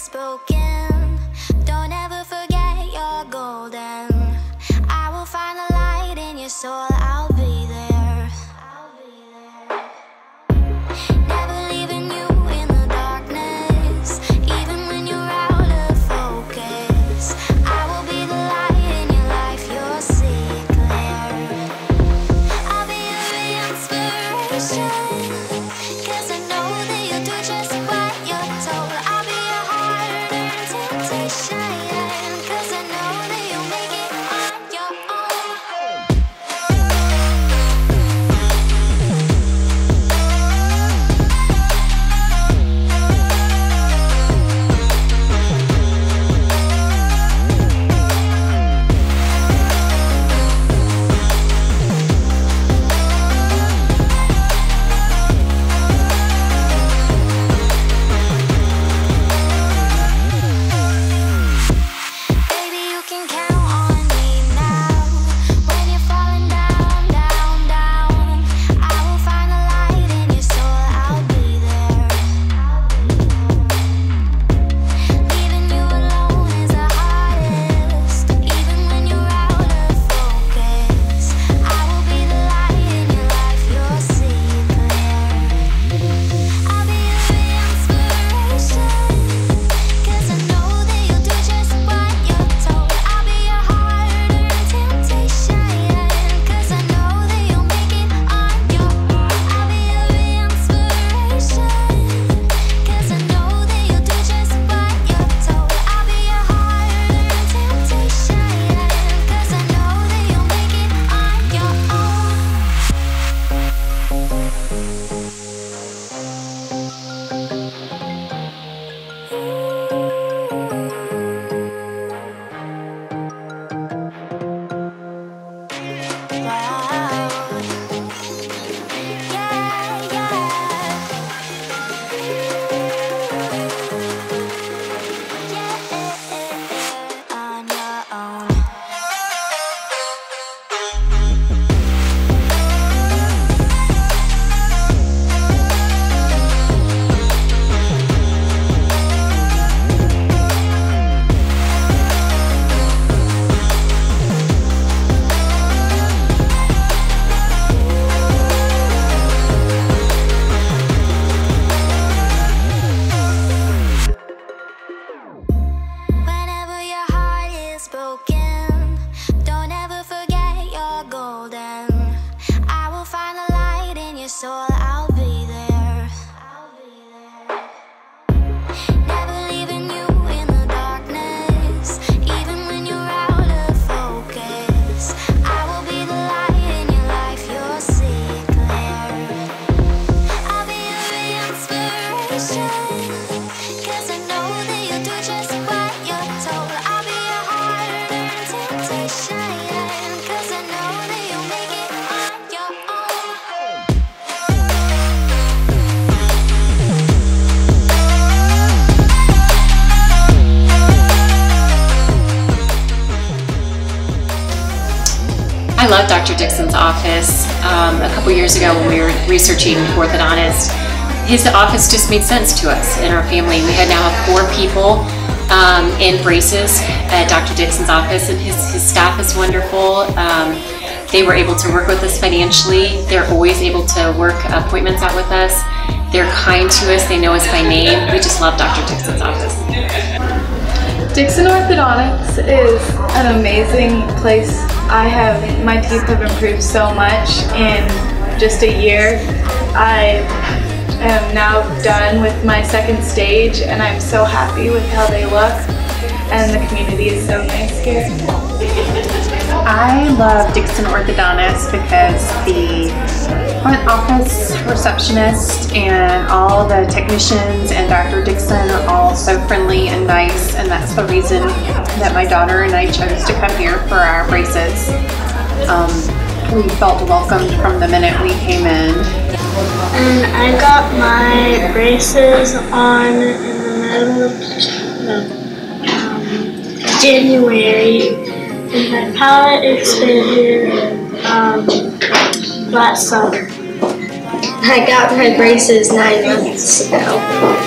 is broken, don't ever forget you're golden. I will find a light in your soul, I'll be there. Never leaving you in the darkness, even when you're out of focus. I will be the light in your life, you'll see it clear. I'll be your inspiration, 'cause I know that you'll do just what you're told. I'll be your hard-earned temptation, 'cause I know that you'll make it on your own. Baby, you can count on me now. When you're falling down, down, down, I will find a light in your soul, I'll be there. Leaving you alone is the hardest, even when you're out of focus. I will be the light in your life, you'll see it clear. I'll be your inspiration, 'cause I know that you'll do just what you're told. I'll be your hard-earned temptation, 'cause I know that you'll make it on your own. I'll be your inspiration, 'cause I know that you'll do just what you're told. I'll be your hard-earned temptation, 'cause I know that you'll make it on your own. On your own. Whenever your heart is broken, don't ever forget you're golden. I will find a light in your soul, I'll be there. Never leaving you in the darkness, even when you're out of focus. I will be the light in your life, you'll see it clear. I'll be your inspiration, 'cause I know that you'll do just what you're told. I'll be your hard-earned temptation, 'cause I know that you'll make it on your own. I love Dr. Dixon's office. A couple years ago when we were researching orthodontists, his office just made sense to us and our family. We now have 4 people in braces at Dr. Dixon's office, and his staff is wonderful. They were able to work with us financially. They're always able to work appointments out with us. They're kind to us. They know us by name. We just love Dr. Dixon's office. Dixon Orthodontics is an amazing place. My teeth have improved so much in just a year. I am now done with my 2nd stage, and I'm so happy with how they look, and the community is so nice here. I love Dixon Orthodontics because the front office receptionist and all the technicians and Dr. Dixon are all so friendly and nice, and that's the reason that my daughter and I chose to come here for our braces. We felt welcomed from the minute we came in. And I got my braces on in the middle of January, and my palate expanded last summer. I got my braces 9 months ago.